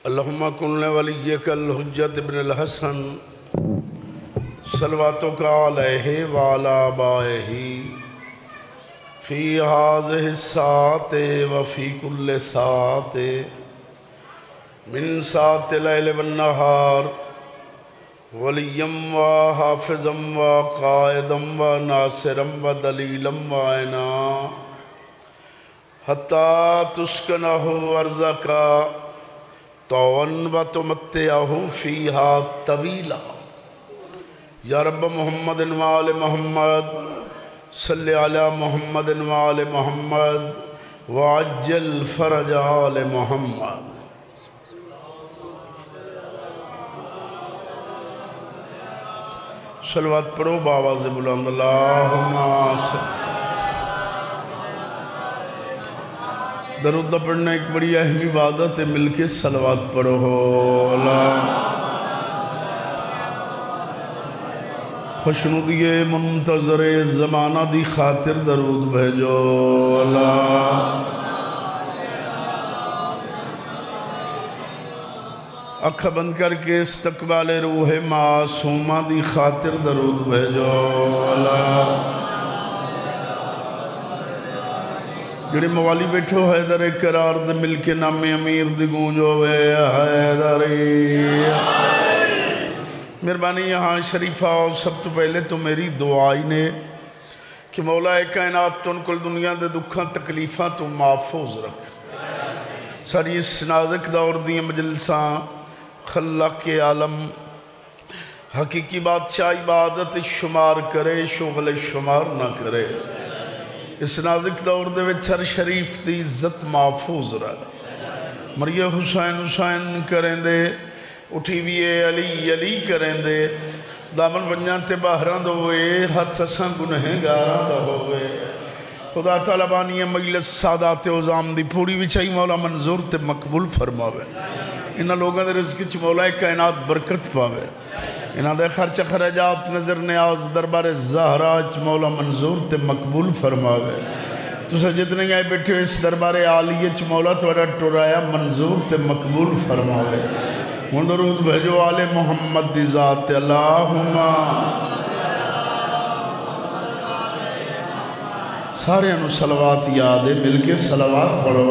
اللہم کن ولیک الحجت ابن الحسن صلواتک علیہ وعلی آبائہ فی ہذہ الساعۃ وفی کل ساعۃ من ساعۃ اللیل والنہار ولیا وحافظا وقائدا وناصرا ودلیلا وعینا حتی تسکنہ ارضک طوعا وتمتعہ فیہا طویلا۔ یا رب محمد وآل محمد صلی علی محمد وآل محمد وعجل فرج آل محمد۔ صلوات پڑھو بآواز بلند، اللہم صلی۔ درود پڑھنا ایک بڑی اہم عبادت ہے، مل کے صلوات پڑھو۔ خوشنودی منتظر زمانہ دی خاطر درود بھیجو۔ اکھ بند کر کے استقبال روح معصومہ دی خاطر درود بھیجو۔ جڑے موالی بیٹھو حیدر قرار دے مل کے نام امیر دی گونجو وے حیدری۔ مہربانی یہاں شریفہ اور سب تو پہلے تو میری دعائی نے کہ مولا کائنات تو ان کل دنیا دے دکھاں تکلیفاں تو محفوظ رکھ۔ ساری اس نازک دور دی مجلساں خلق عالم حقیقی بادشاہ عبادت شمار کرے، شغل شمار نہ کرے۔ اس نازک دور دے وچ ہر شریف دی عزت محفوظ رکھ۔ مریہ حسین حسین کریں دے، اٹھی ویے علی علی کریں دے، دامن بنیاں تے باہران دوئے، ہاتھ سساں گنہیں گاران دوئے۔ خدا تعالیٰ بانی مجلس سادات عظام دی پوری وچائی مولا منظور تے مقبول فرماوے۔ انہاں لوگاں دے رزق چ مولا کائنات برکت پاوے۔ انہاں دے خرچ خرجات نظر نیاز دربار زہرا چ مولا منظور تے مقبول فرماوے۔ تسے جتنے آئے بیٹھے اس دربار عالیہ چ مولا توڑا ٹورایا منظور تے مقبول فرماوے۔ درود بھیجو آل محمد دی ذات، اللہم سارے انہوں صلوات یاد ہے، مل کے صلوات پڑھو۔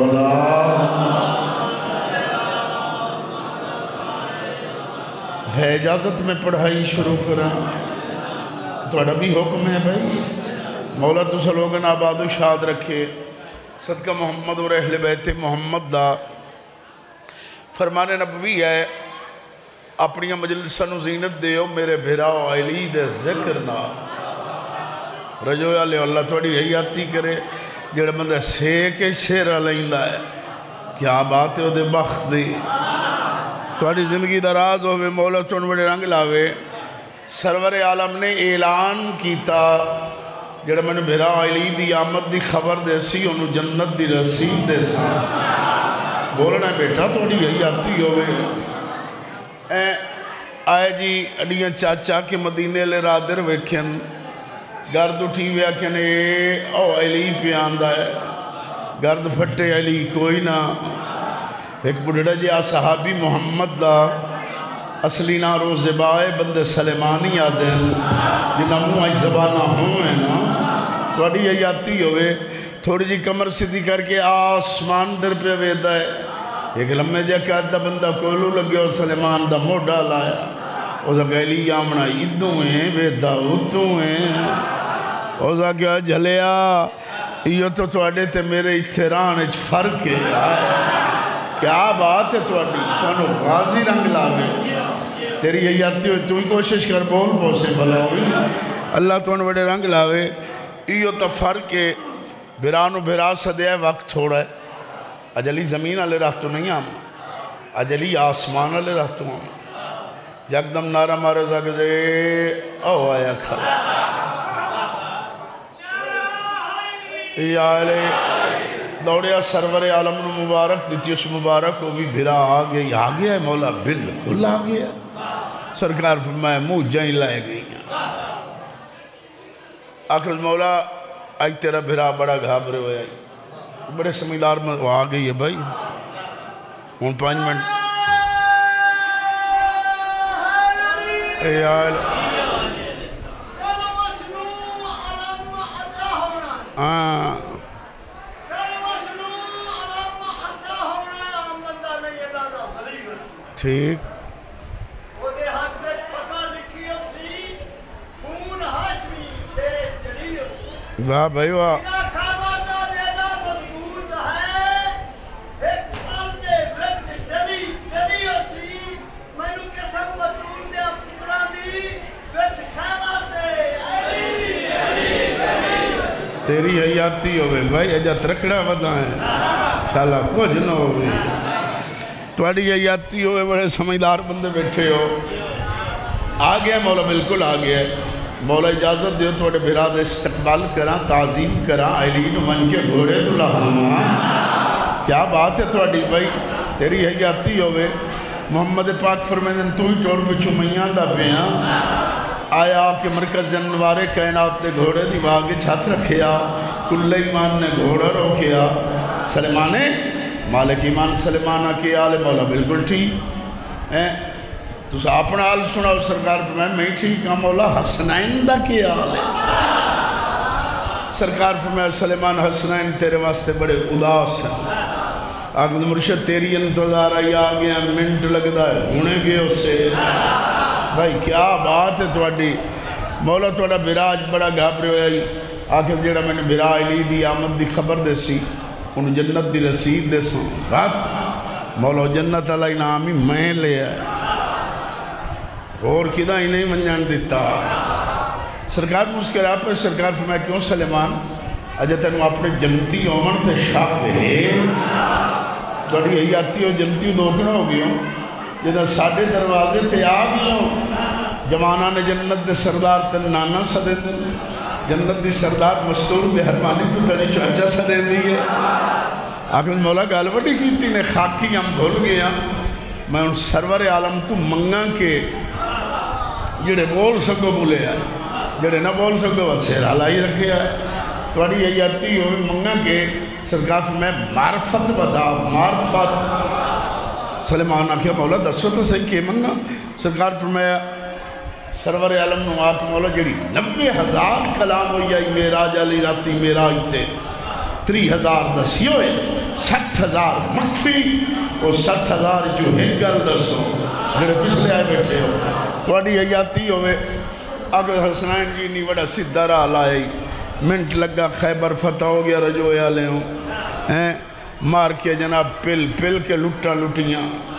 ہے اجازت میں پڑھائی شروع کریں؟ توڑا بھی حکم ہے بھائی، مولا تو سلوگن آباد و شاد رکھے۔ صدقہ محمد اور اہل بیت محمد دا فرمان نبوی ہے، اپنی مجلسہ نو زینت دیو میرے بھراؤ علی دے ذکر نہ رجو علیہ اللہ توڑی حیاتی کرے۔ جڑا بندہ سیکے سیر علیہ ہے، کیا بات ہے دے بخت دی، توڑی زندگی دراز ہوئے، مولا چون بڑے رنگ لاوے۔ سرور عالم نے اعلان کیتا، جڑا میں نے بھراؤ علی دی آمد دی خبر دے سی، انہوں جنت دی رسید دے سی۔ بولنا بیٹا توڑی حیاتی ہوئے۔ آئے جی اڈیاں چاچا کے مدینے لے رادر ویکھن، گرد اٹھی ویا کہنے او علی پہ آندہ ہے، گرد پھٹے علی کوئی نہ۔ ایک بڑھڑا جی صحابی محمد دا اصلی نا روزبائے بندے سلیمانی آدھیں، جنہاں منہ آئی زبانہ ہوئے نا، توڑی حیاتی ہوئے۔ تھوڑی جی کمر سیدھی کر کے آسمان در پہ ویدہ ہے، ایک لمحے جا کہتا بندہ کولو لگے اور سلیمان دا موڑا لایا، اوزا گیلی آمنا ادھوں ہیں ویدہ اتوں ہیں، اوزا کیا جھلیا یہ تو توڑے تے میرے اتھران اچھ فرق ہے۔ کیا بات ہے توڑی توڑو غازی رنگ لاوے، تیری حیاتی ہوئی تو ہی کوشش کر بول پوسے بھلا ہوئی، اللہ توڑو بڑے رنگ لاوے۔ یہ تو فرق ہے، بھرانو بھرا سدے وقت تھوڑا ہے۔ اجلی زمین علی راہ تو نہیں آم، اجلی آسمان علی راہ تو آم۔ یکدم نعرہ مارے زاگزے او آیا کھلا یا علی دوڑیا سرور عالم مبارک دیتیش مبارک وہ بھی بھرا آگیا ہے مولا بالکل آگیا۔ سرکار فرمائے منہ جائیں لائے گئی ہیں۔ آخر مولا آج تیرا بھرا بڑا گھابرے ہوئے آئی، بڑے سمیدار میں وہ آ گئی ہے بھائی، ان 5 منٹ اے آل ہاں ٹھیک واہ بھائی واہ تیری حیاتی ہوئے بھائی اجا ترکڑا ودا ہے شالا کچھ نہ ہوئے توڑی حیاتی ہوئے بڑے سمجھدار بندے بیٹھے ہو آگیا مولا بالکل آگیا مولا اجازت دیو توڑے براد استقبال کرا تعظیم کرا آئلین من کے گھوڑے تو لہاما کیا بات ہے توڑی بھائی تیری حیاتی ہوئے محمد پاک فرمیدن تو ہی ٹور پہ چمیاں دا پیاں آیا کہ مرکز جنوارے کائنات نے گھوڑے دی واگے چھت رکھیا کل ایمان نے گھوڑا روکیا سلیمانے مالک ایمان سلیمانہ کی آل مولا بالکل ٹھیک تو سا اپنا آل سنا اور سرکار فرمائے میں ٹھیک ہاں مولا حسنین دا کی آل ہے سرکار فرمائے سلیمان حسنین تیرے واسطے بڑے اداس ہیں آگے مرشد تیری انتظار آئی آگیا منٹ لگتا ہے ہونے گئے اس سے بھائی کیا بات ہے توڑی مولا توڑا براج بڑا گھابرے ہوئی آخر جیڑا میں نے براج لی دی آمد دی خبر دے سی انہوں جنت دی رسید دے سن رات مولا جنت علیہ نامی میں لے آئے اور کدھا ہی نہیں منجان دیتا سرکار مسکرہ پہ سرکار فرمائے کیوں سلیمان اجھے تنو اپنے جنتی عمر تے شاپ ہے توڑی حیاتی ہو جنتی دوکنا ہو گئی ہوں جدہ ساڑھے دروازے تے آگئی ہوں جوانہ نے جنت دے سردار تن نانا صدے دن جنت دی سردار مستور دے حرمانی تو تنی چوچا صدے دیئے آخر مولا گالوڑی کی تینے خاکی ہم بھول گیا میں ان سرور عالم تو منگا کے جڑے بول سکو بولے آئے جڑے نہ بول سکو وہ سیر علائی رکھے آئے توڑی ایاتی ہوئے منگا کے سرکار میں معرفت بدا معرفت سلیمان آکھیا مولا دسو تو صحیح کے منگا سرکار فرمایا سرور عالم نوات مولا جڑی 90,000 کلام ہوئی آئی میراج علی راتی میراج تے 30,000 دسی ہوئے 60,000 مخفی اور 60,000 جو ہے گل دسو جڑے پچھلے آئے بیٹھے ہو توڑی حیاتی ہوئے اگر حسنین جی نہیں وڑا سدھا راہ لائے منٹ لگا خیبر فتح ہو گیا رجوع آلے ہوں مار کے جناب پل پل کے لٹا لٹیاں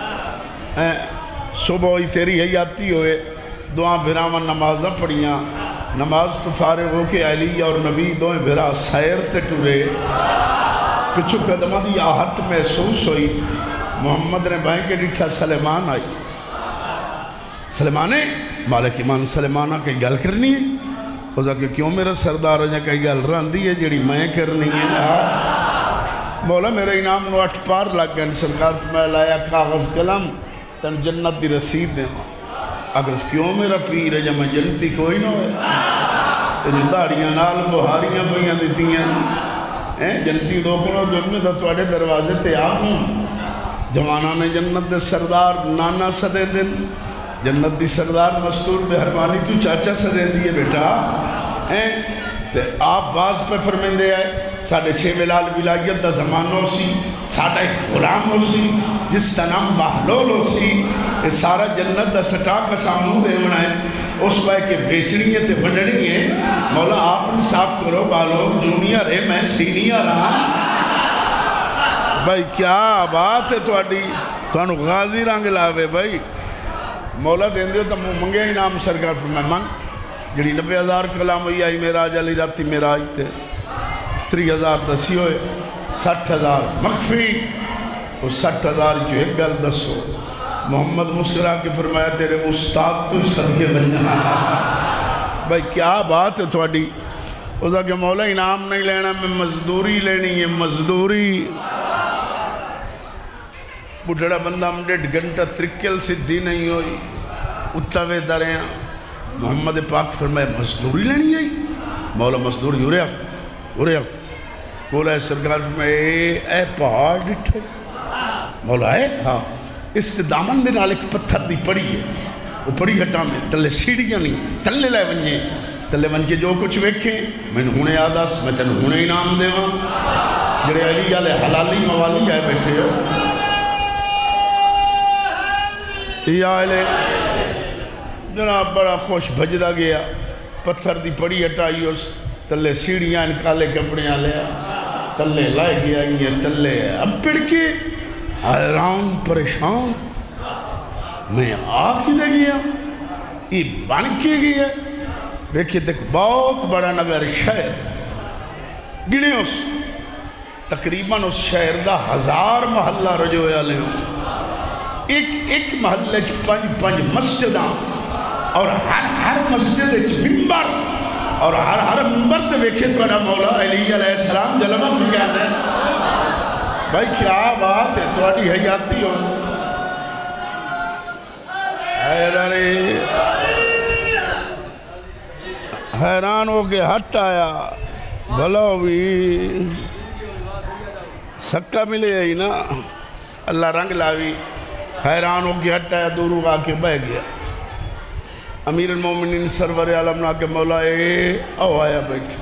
صبح ہی تیری حیاتی ہوئے دعا بھراون نمازہ پڑیاں نماز تو فارغ ہو کے علی اور نبی دوئیں بھرا سیر تے ٹورے پچھو قدمہ دی آہت محسوس ہوئی محمد نے بائیں کے ڈٹھا سلیمان آئی سلیمانے مالک ایمان سلیمانہ کئی گل کرنی ہے وہ کہ کیوں میرا سردار ہے کئی گل راندی ہے جڑی میں کرنی ہے مولا میرا انعام نو 8 پار لگ گئے سرکار میں لایا کاغذ قلم تن جنت دی رسید دیں اگر کیوں میرا پیر ہے جب میں جنتی کوئی نہ ہوئے جو داڑیاں نال بہاریاں پہیاں دیتی ہیں جنتی دوکھنوں جو میں توڑے دروازے تے آگوں جوانہ نے جنت دے سردار نانا صدے دن جنت دی سردار مستور بے حرمانی تو چاچا صدے دیئے بیٹا آپ واز پہ فرمین دے آئے 6.5 ملال ولایت دا زمان ہو سی 6.5 غلام ہو سی جس کا نام بحلول ہو سی یہ سارا جنت دا سٹا کا سامون دے ہونا ہے اس پہ کہ بیچنی ہے تے بنڈنی ہے مولا آپ انصاف کرو بالو دنیا رہے میں سینیا رہا بھائی کیا بات ہے تو انو غازی رنگ لاوے بھائی مولا دیں دیو تو منگے ہی نام سرکار فرمائے منگ جڑی 90,000 کلام ہوئی آئی میراج علی راتی میراج تے 30,000 دسی ہوئے 60,000 مخفی اور 60,000 جو ایک گل دسو محمد مسرہ کے فرمایا تیرے استاد تو صدقے بن جانا بھائی کیا بات ہے توڑی اس کہ مولا انعام نہیں لینا میں مزدوری لینی ہے مزدوری بڑھڑا بندہ ہم 1.5 گھنٹہ ترکل سدھی نہیں ہوئی اتوے دریں محمد پاک فرمائے مزدوری لینی ہے مولا مزدوری ہو رہا مولا سرکار فرمائے اے پہاڑ ڈٹھے مولا ہے ہاں اس دامن دے نال ایک پتھر دی پڑی ہے وہ پڑی ہٹا میں تلے سیڑھیاں نہیں تلے لے ونجے تلے ونجے جو کچھ ویکھیں میں ہونے آدھاس میں تنہوں ہونے انعام دے وہاں جڑے علی آلے حلالی موالی آئے بیٹھے ہو یا علی جناب بڑا خوش بھجدہ گیا پتھر دی پڑی ہٹائی اس تلے سیڑھیاں ان کالے کپڑے آلے تلے لائے گیا یہ تلے اب پڑھ کے حیران پریشان میں آکھ دے گیا یہ بن کے گیا دیکھیں تک بہت بڑا نگر شہر گنے اس تقریباً اس شہر دا 1000 محلہ رجوع آلے ہوں ایک محلے کی 5 مسجداں اور ہر مسجد ایک ممبر اور ہر ممبر تے ویکھے تو مولا علی علیہ السلام جلوہ فکر ہے بھائی کیا بات ہے تھوڑی حیاتی ہو حیران ہو کے ہٹ آیا بھلا بھی سکا ملے ہی نا اللہ رنگ لاوی حیران ہو کے ہٹ آیا دورو آ کے بہ گیا امیر المومنین سرور عالم کے مولا او آیا بیٹھ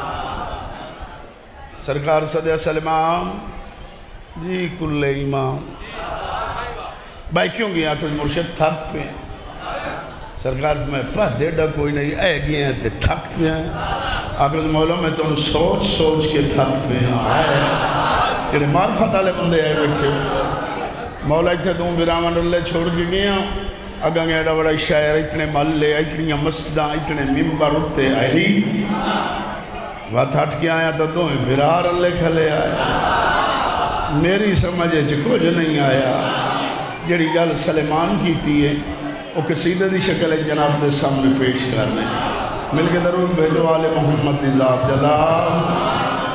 سرکار صدیہ سلمان جی کل امام بھائی کیوں گیا کچھ مرشد تھک پہ سرکار میں پہ دیڑا کوئی نہیں اے گئے ہیں تھک پہ ہیں آخر مولا میں تو سوچ کے تھک پہ ہیں آئے معرفت آلے بندے آئے بیٹھے مولا اتنے دوں برامان اللہ چھوڑ کے گیا اگاں گیا بڑا شاعر اتنے محلے اتنی مسجداں اتنے ممبر اٹھتے علی بات ہٹ کے آیا تو دوں برار اللہ کھلے آیا میری سمجھے کچھ نہیں آیا جڑی گل سلیمان کی تھی ہے وہ قصیدہ دی شکل ہے جناب دے سامنے پیش کرنے مل کے درود بھیجو آل محمد دی ذات جلال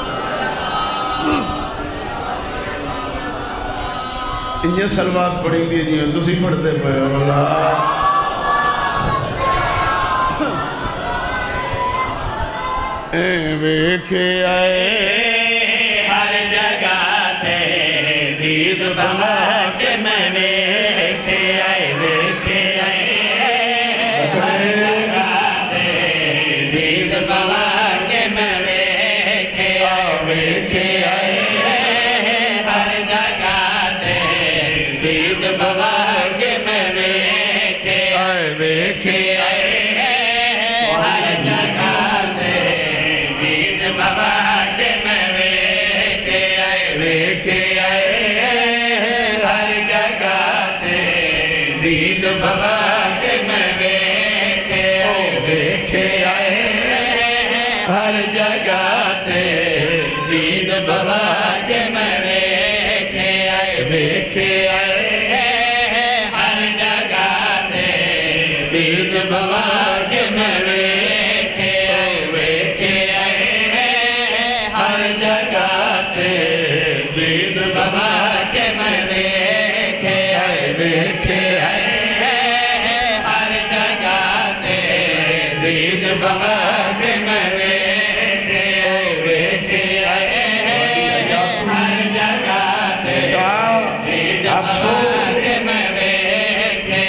انہیں سلوات پڑھیں گے جی تو سی پڑھتے پہ اللہ ویکھے آئے ہر جگہ تے دید بنا کے میں ویکھے آئے ہر جگہ تے دید بنا کے میں ویکھے آئے ہر جگہ تے دید بنا کے میں ویکھے آئے ہر جگہ بابا کے میں ویکھے آئے ہر جگہ تے دید بابا کے میں ویکھے آئے ہر جگہ تے دید بابا کے میں ویکھے آئے ہر جگہ تے دید بابا کے میں دید بابا کے میں ویکھے آئے ہر جگہ تے دید بابا کے میں ویکھے آئے ہر جگہ تے دید بابا کے میں ویکھے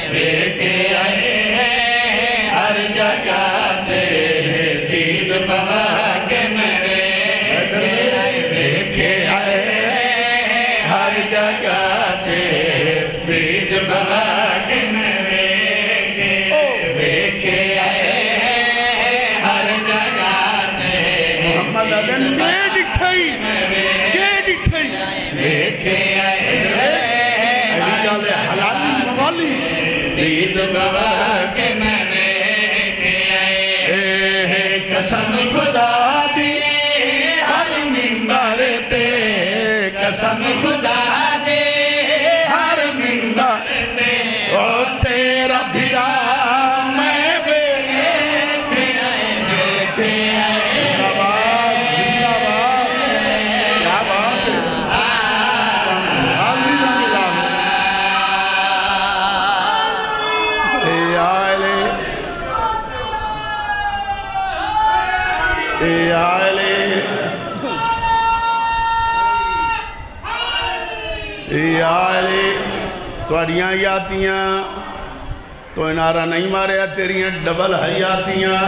آئے ہر جگہ تے دید بابا کے میں ہر جگہ تے دید بابا کے میں ویکھے آئے ہر جگہ تے محمد عدن کے ڈٹھائی ویکھے آئے حلالی موالی دید بابا کے میں ویکھے آئے قسم خدا دی ہر منبر تے قسم خدا دے ہر منبر تے او تیرا بھرا میں ویکھے آئے کیا بات ہے حاضر ملا اے آلے تو اڑیاں یاتیاں تو نعرہ نہیں ماریا تیریاں ڈبل حیاتیاں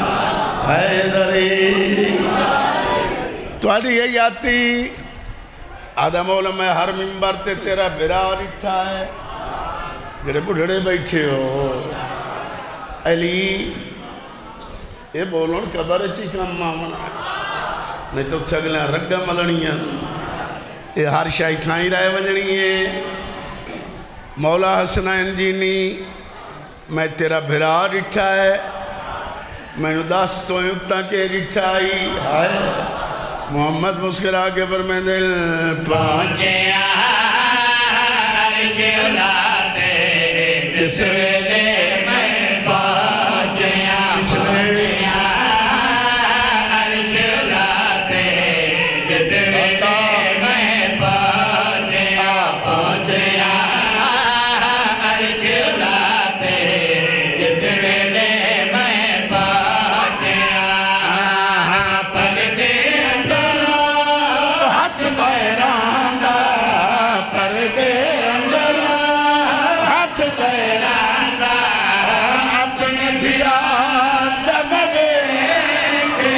حیدری تواڈی حیاتی آدھا مولا میں ہر ممبر تے تیرا برا رٹھا ہے جڑے بڑھڑے بیٹھے ہو علی یہ بولون قبر چی کام مامنا نہیں تو چھگلیاں رگا ملنیاں یہ ہر شاہی کھائیں رائے وجنی ہے مولا حسنین جینی میں تیرا بھرا رٹھا ہے میں نو داستوں اتنا کے رٹھائی ہے محمد مسکرا کے پر میں دل پہنچے عرش اولادے جس ویلے میں پہنچے عرش اولادے جس ویلے میں پہنچے عرش اولادے جس ویلے میں پہنچے پردے اندر ہاتھ بیران دا پردے اندر ہاتھ بیران دا اپنے بیران دا بیٹھے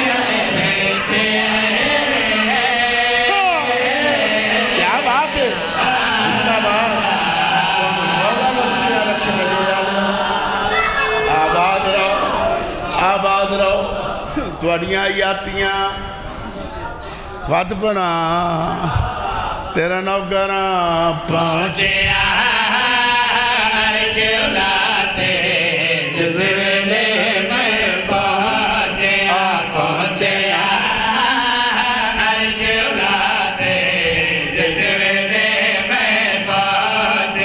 کیا بات ہے زندہ باد مولا مسیح رکھنے آباد رہو تواڈیاں یاتیاں وعد بنا تیرا نوکراں پہنچے عرش اولادے جس ویلے میں پہنچے عرش اولادے جس ویلے میں پہنچے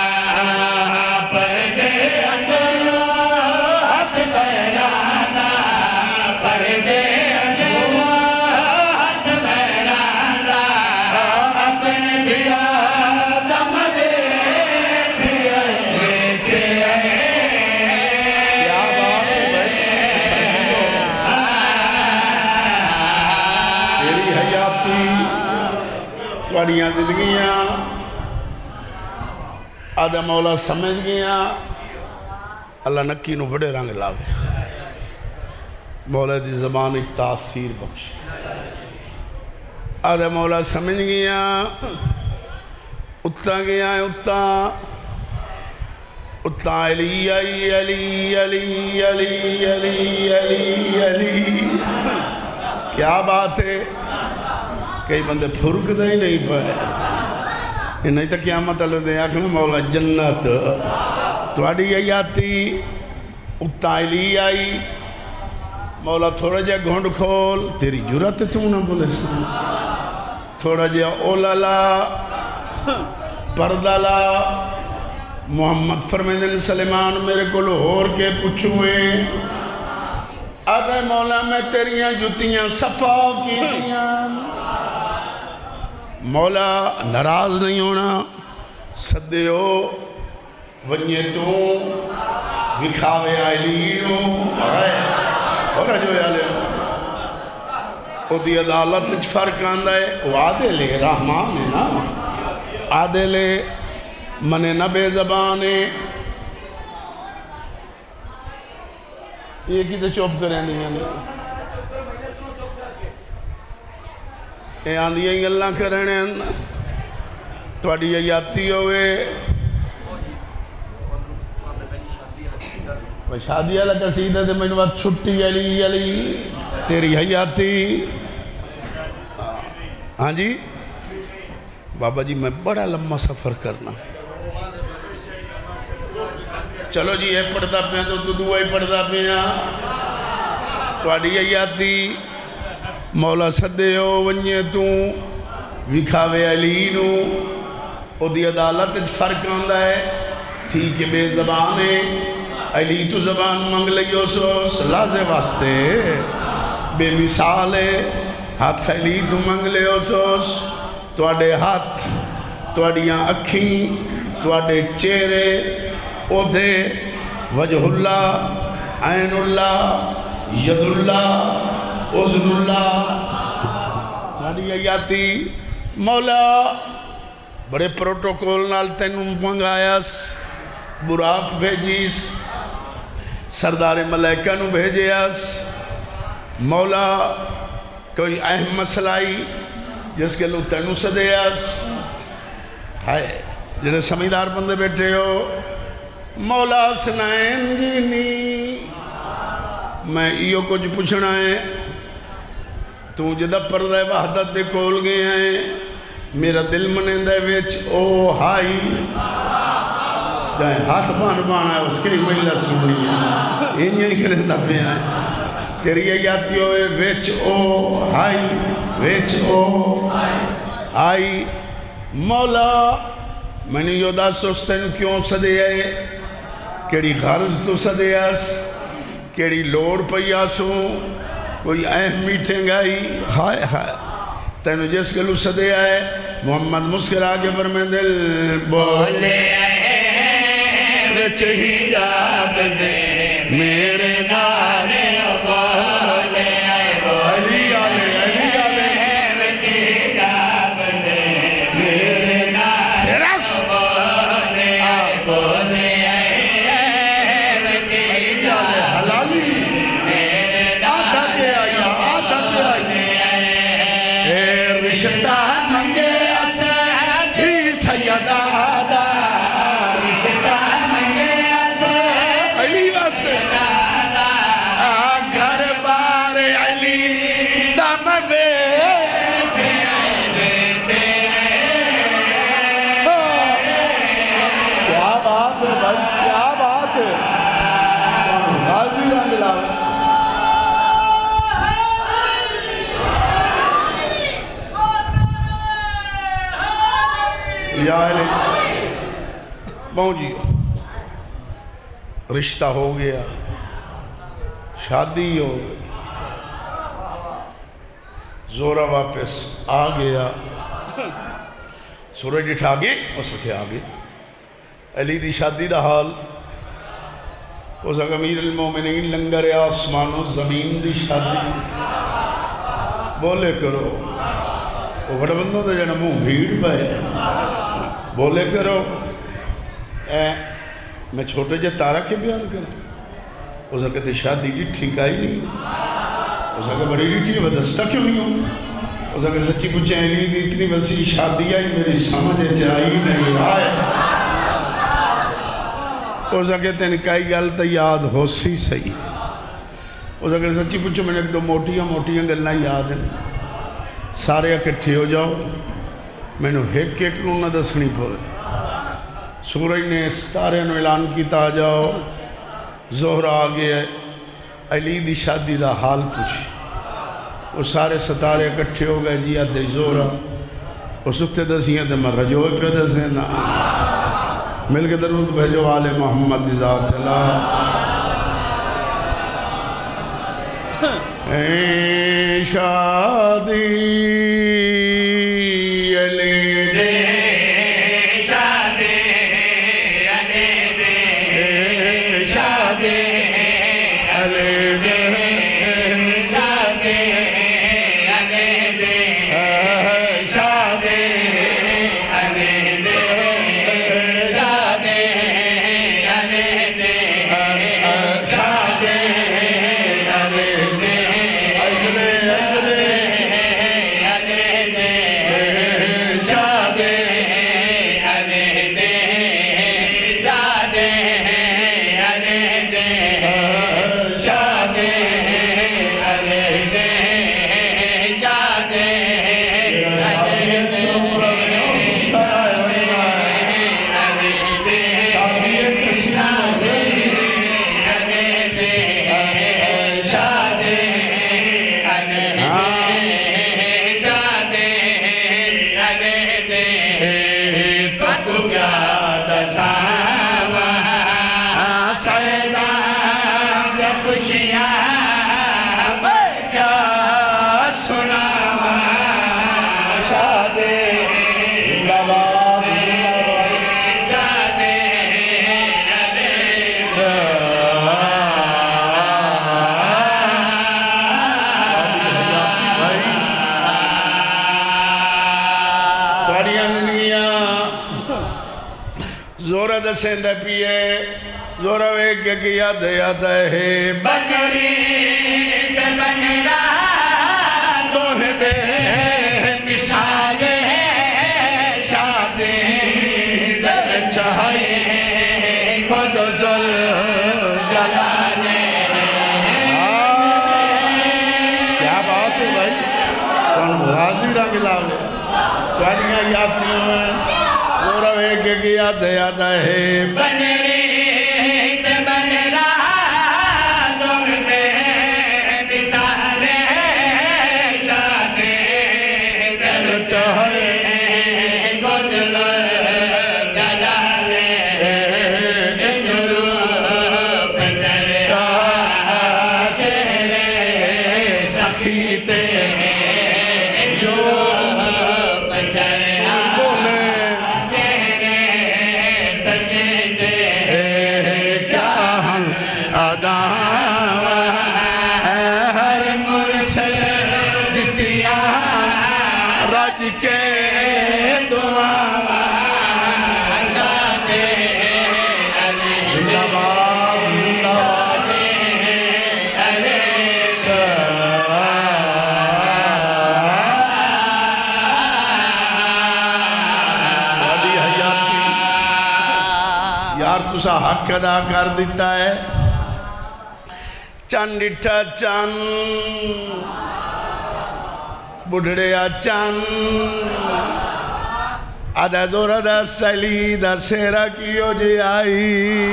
پردے اندر ہاتھ بیرانا پردے اندر ہاتھ بیرانا اپنے بیران دم بیٹھے کیا بات ہے تیری حیاتی تواڈیاں زندگیاں آدھا مولا سمجھ گیا اللہ نکی نو بڑے رنگ لاوے مولا دی زبان ایک تاثیر بخش آدھا مولا سمجھ گیا اتنا گیا اتنا علی علی علی علی علی علی علی علی کیا بات ہے کئی بندے پھرک دے ہی نہیں پائے نہیں تو قیامت اللہ دے آکھنا مولا جنت تواڈی حیاتی اتنا علی آئی مولا تھوڑا جا گھونڈ کھول تیری جرات تو نہ بولے سن تھوڑا جا اولالا پردالا محمد فرمیدن سلیمان میرے کو لہور کے پچھوئے آدھے مولا میں تیریاں جتیاں صفا کی دیاں مولا ناراض نہیں ہونا سدے ہو ونیے تو وکھاوے آئلینو اور جو یالے او دی عدالت اچھ فرق آندہ ہے وہ عادل رحمان ہے نا عادل من نبے زبانے یہ کی تو چوپ کریں نہیں آنے اے آندھی ہیں اللہ کرنے تواڈی حیاتی ہوئے شادی اللہ قصیدہ دے میں وقت چھٹی علی علی تیری حیاتی ہاں جی بابا جی میں بڑا لمبا سفر کرنا چلو جی یہ پڑھتا پہ تو دعا ہی پڑھتا پہ تواڈی حیاتی مولا سدے ہو ونجے تو وکھاوے علی نو او دی عدالت فرق آندہ ہے ٹھیک ہے بے زبان ہے علی تو زبان منگ لئیو سوس لازے واسطے بے مثال ہے ہاتھ علی تو منگ لئیو سوس تواڈے ہاتھ تواڈیاں اکھیں تواڈے چہرے او دے وجہ اللہ عین اللہ ید اللہ عزن اللہ تواڈی حیاتی مولا بڑے پروٹوکول نال تینوں منگایاس براق بھیجیس سردار ملائکہ نو بھیجیاس مولا کوئی اہم مسئلہ آئی جس کے لوگ تینو سدیاس ہائے جنہیں سمجھدار بندے بیٹھے ہو مولا سنائن گینی میں ایو کچھ پوچھنا ہے تو جدہ پردہ وحدت دے کول گئے ہیں میرا دل منندہ ویچ او ہائی جائیں ہاتھ بان ہے اس کے ہی مہلہ سننی ہے انہیں ہی کرندہ پہ آئے تیری آیاتی ہوئے ویچ او ہائی ویچ او آئی مولا میں نے یودا سوستن کیوں سدے آئے کیڑی غرض تو سدے آس کیڑی لوڑ پیاسوں کوئی اہم میٹنگ آئی ہائے ہائے تینو جس کے لو سدے آئے محمد مسکر آگے پر میں دل بولے وچ حجاب دے میرے نارے بولے علی آلے علی آلے وچ حجاب دے میرے نارے بولے وچ حجاب حلالی آتھا کے آیا آتھا کے آیا اے رشتہ منگے اسد ہی سیدہ آدھا رشتہ گھر بار علی دم بے کیا بات ہے بھائی کیا بات ہے غازی رنگ لاؤ یا علی پہنچیو رشتہ ہو گیا شادی ہو گئی زورہ واپس آ گیا سورج اٹھا گئے اس کے آگے علی دی شادی دا حال اس اگر امیر المومنین لنگر آسمان و زمین دی شادی بولے کرو وہ بڑا بندوں دا جانا منہ بھیڑ پائے بولے کرو میں چھوٹے جے تارہ کے بیان کروں اس نے کہتے شادی جی ٹھیک آئی نہیں اس نے کہا بڑی ریٹھی ہے بدستہ کیوں نہیں ہوں اس نے کہا سچی پوچھیں علی دی اتنی وسیع شادی آئی میری سمجھے چاہی نہیں آئے اس نے کہتے ہیں کئی گل تو یاد ہو سی صحیح اس نے کہا سچی پوچھیں میں نے ایک دو موٹیاں گلنا یاد ہیں سارے اکٹھے ہو جاؤ میں نے ایک نو نہ دسنی پڑے سورج نے ستارے نو اعلان کیتا آ جاؤ زہرہ آگے ہے علی دی شادی دا حال پوچھی وہ سارے ستارے اکٹھے ہو گئے جی آتے زہرہ وہ سکتے دسیاں تے مر رجوع پہ دسیں نا مل کے درود بھیجو آل محمد ذات اللہ اے شادی علی دے دے زورہ دسیں دے پیئے زورہ ویک کے یاد ہے بنری دے بنرا دوہ بے مثال ہے شادی در چاہے خود زل جلانے کیا بات ہے بھائی کون حاضرہ ملاوے توانیاں یادیوں میں زورہ ویک کے یاد ہے بنری دے بنرا دوہ بے مثال ہے شادی در چاہے خود زل جلانے روپ چہرہ چہرے سخی تیرے روپ چہرہ تیرے سجدے کیا ہم دعویٰ ہر مرشد دیا رج کے دعا شادی زندہ باد زندہ باد بڑی حیاتی یار تسا حق ادا کر دیتا ہے چند ڈٹھا چند بڑھڑے چند آدھا دورہ دا سلی دا سہرہ کیو جے آئی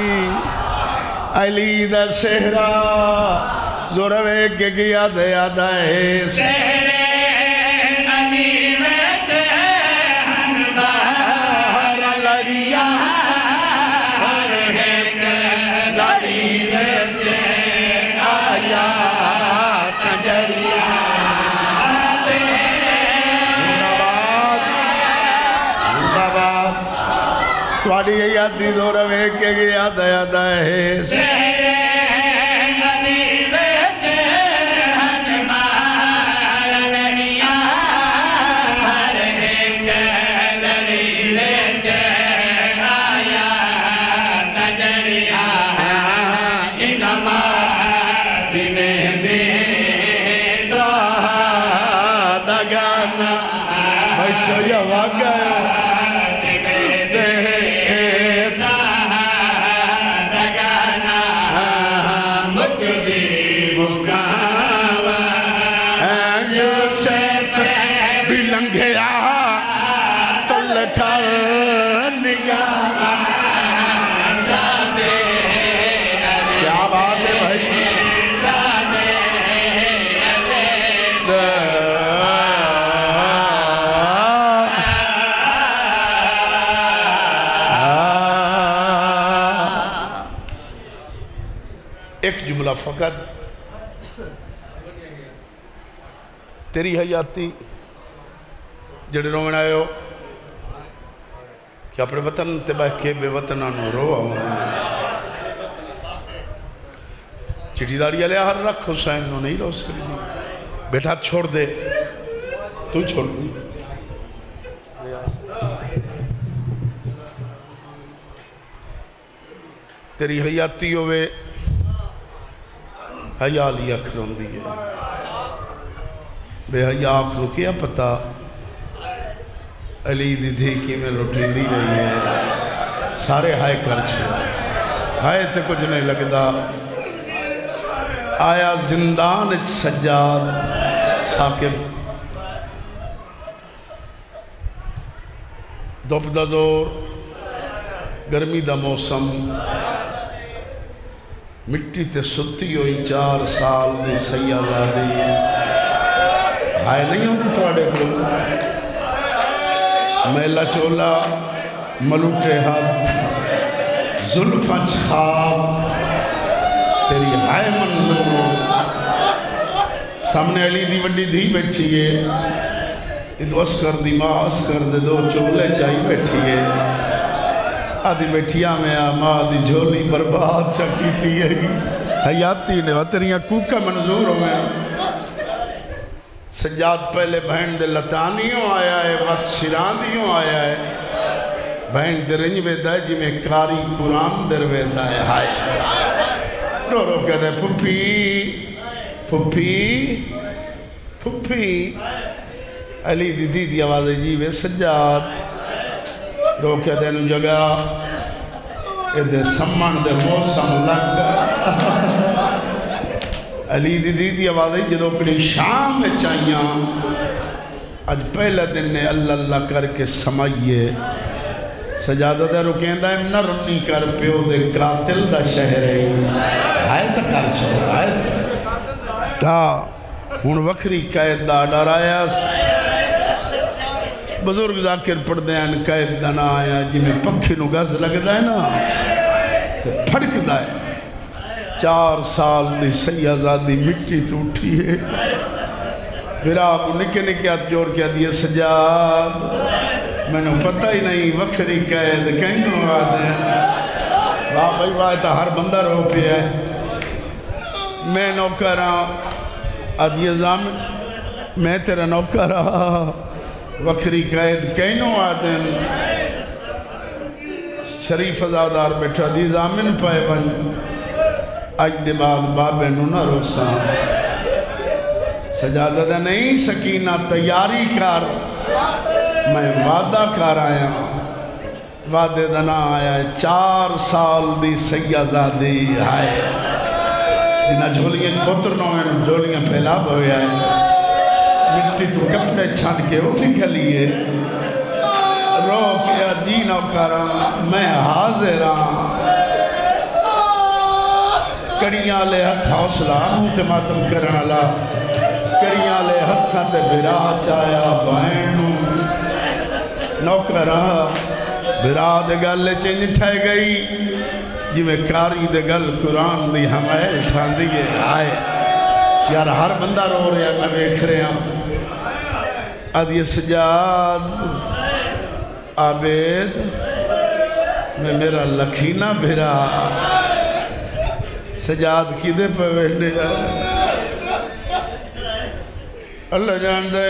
علی دا سہرہ زورہ ویک کے یاد ہے شہرے علی ویت ہن باہر لڑیا ہر ایک لڑی ویت آیا تجریا زندہ باد تواڈی یادی زورہ ویک کے یاد ہے شہرے علی ویت ہن باہر لڑیا ہر ایک لڑی ویت آیا تجریا انما بمہدی دگانا بیٹھو یا واقع بھی لنگھیا تل کر نگاہ کیا بات ہے بھائی ایک جملہ فقط تیری حیاتی جڑے رومن آئے ہو کہ اپنے وطن تے بہ کے بے وطنانو رو چٹی داری علیہ ہر رکھ حسین نو نہیں روز کری دی بیٹا چھوڑ دے تو چھوڑ دی تیری حیاتی ہوئے حیالی اکھروں دی ہے بے حیاء کو کیا پتا علی دی دھیکی میں لٹی دی رہی ہے سارے ہائے کر چھوڑا ہائے تے کچھ نہیں لگدا آیا زندان اچ سجاد ساکب دوپ دا دور گرمی دا موسم مٹی تے ستی ہوئی 4 سال دی سیادہ دی ہائے نہیں ہوتی تھوڑے کو میلہ چولا ملوٹے ہاتھ زلفچ خواب تیری ہائے منظور سامنے علی دی وڈی دھی بیٹھی ہے ادو اسکر دی ماں اسکر دے 2 چولے چاہی بیٹھی ہے آدھی بیٹھیاں میں ماں دی جھولی برباد چکیتی ہے حیاتی نے تیریاں کوکا منظور ہو میں سجاد پہلے بہن دے لتانیوں آیا ہے وقت شیراندیوں آیا ہے بہن در رنج ویدہ ہے جی میں کاری قرآن در ویدہ ہے ہائے رو رو کہتے ہیں پھپھی پھپھی پھپھی علی دی دی دی آواز جی وے سجاد رو کہتے ہیں جگہ دے سمن دے موسم لگ علی دی دی دی آواز جدو کڑی شام میں چاہیاں آج پہلا دن نے اللہ اللہ کر کے سمائیے سجادہ دے رکیندہ ہے نرم نہیں کر پیو دے قاتل دا شہر ہے آئے تا کر چھو آئے تا ہون وکری قید دا ڈرایا بزرگ ذاکر پڑھ دے ہیں قید دا نہ آیا جی میں پکھی نو گز لگ دا ہے نا تو پھڑک دا ہے 4 سال دی سیازادی مٹی تو اٹھی ہے پھر آپ نکے نکے ہاتھ جوڑ کیا دیئے سجاد میں نے پتہ ہی نہیں وکری قید کہیں نو آدھے واہ بھائی واہ تا ہر بندہ رو پہ ہے میں نوکرہ آدھیے زامن میں تیرا نوکرہ وکری قید کہیں نو آدھے شریف ازادار بیٹھا دی زامن پائے بن آج دے بعد بابے نو نہ روسا سجادہ دا نہیں سکینہ تیاری کر میں وعدہ کر آیا وعدے دا نہ آیا 4 سال دی سیازادی آئے جنہ جھولیاں کھوترنوں میں جھولیاں پھیلا ہوئے آئے مٹی تو کپڑے چھاڑ کے وہ نکلیے رو کیا دینوں کرا میں حاضران کڑیاں لے ہتھ حوصلہ ہوں تے ماتم کرنا لا کڑیاں لے ہتھاں تے بھرا چایا بہنوں نوکرہ بھرا دے گل چنج ٹھائے گئی جی میں کاری دے گل قرآن دی ہمیں ٹھان دیئے آئے یار ہر بندہ رو رہا میں بیکھ رہا آدھی سجاد عابد میں میرا لکھینہ بھرا سجاد کی دے پہ بیٹھنے اللہ جان دے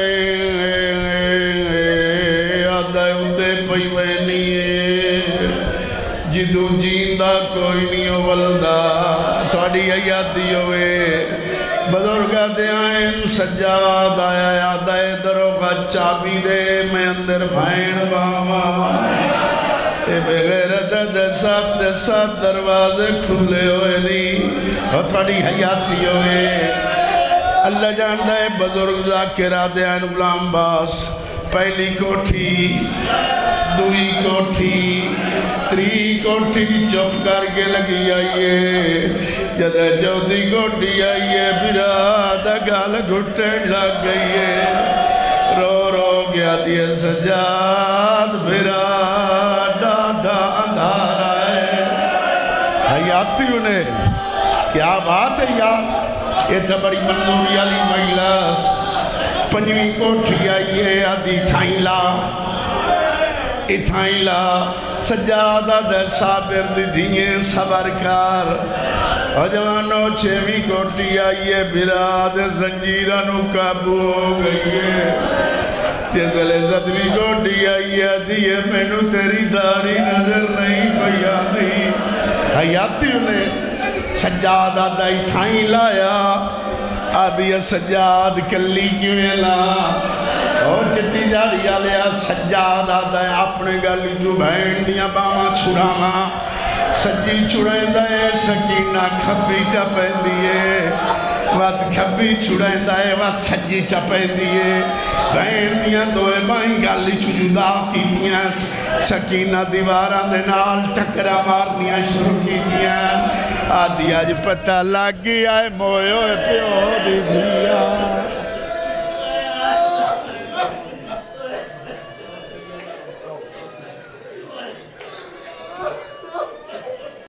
آدھائے اندے پہی بہنیے جدو جیندہ کوئی نہیں ہو ولدہ تھوڑی یادی ہوئے بزرگا دے آئین سجاد آیا یادائے دروگا چابی دے میں اندر بھائن باما اے بغیرت دے ساتھ دروازے کھلے ہوئے نہیں اور تھوڑی حیاتی ہوئے اللہ جاندہ ہے بزرگ ذاکرہ دے آئین غلام باس پہلی کوٹھی دوئی کوٹھی تری کوٹھی چپ کر کے لگی آئیے جدہ چودی کوٹھی آئیے براد گال گھٹے لگ گئیے رو رو گیا دیئے سجاد براد ڈاڈا اندھار آئے حیاتی انہیں کیا بات ہے یار یہ تو بڑی منظوری علی مجلس پنجویں کوٹھی آئیے آدھی تھائیں لا سجادہ دے صابر دی دیئے صبر کار اور جوانو 6ویں کوٹھی آئیے براد زنجیرانو قابو ہو گئیے جیسے 7ویں کوٹھی آئیے دیئے میں نو تیری داری نظر نہیں پیا دی حیاتی انہیں سجادہ دائی تھائیں لایا آدھی سجاد کلی کیویں لا اور چٹی جاری آلیا سجاد آدھا ہے اپنے گالی جو بہن دیا باما چھڑاما سجی چھڑائیں دائے سکینہ کھبی چپیں دیئے وات کھبی چھڑائیں دائے وات سجی چپیں دیئے بہن دیا دوئے بائیں گالی چھجودہ کی دیا سکینہ دیواران دے نال ٹکرہ مارنیا شروع کی دیا آدھی آج پتہ لگ گیا ہے موئے ہوئے پیو دی دیا